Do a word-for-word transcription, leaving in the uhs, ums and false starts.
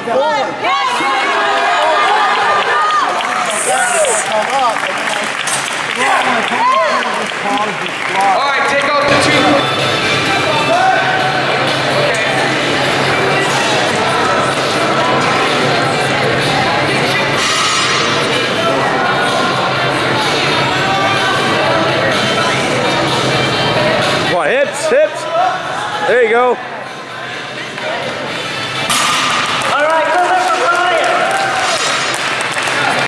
All right, take out the two. Come on, hips, hips. There you go.